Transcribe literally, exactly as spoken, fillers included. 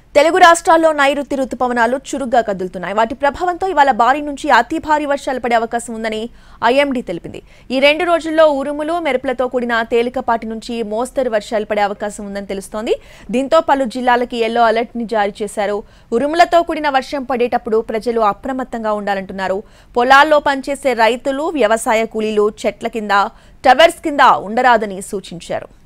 తెలుగు రాష్ట్రాల్లో నైరుతి రుతుపవనాలు చురుగ్గా కదులుతున్నాయి. వాటి ప్రభావంతో ఇవాళ భారీ నుంచి అతి భారీ వర్షాలు పడే అవకాశం ఉందని ఐఎండీ తెలిపింది. ఈ రెండు రోజుల్లో ఉరుములు మెరుపులతో కూడిన తేలికపాటి నుంచి మోస్తరు వర్షాలు పడే అవకాశం ఉందని తెలుస్తోంది. దీంతో పలు జిల్లాలకి యెల్లో అలర్ట్ ని జారీ చేశారు. ఉరుములతో కూడిన వర్షం పడేటప్పుడు ప్రజలు అప్రమత్తంగా ఉండాలంటున్నారు. పొలాల్లో పనిచేసే రైతులు, వ్యవసాయ కూలీలు చెట్ల కింద, టవర్స్ కింద ఉండరాదని సూచించారు.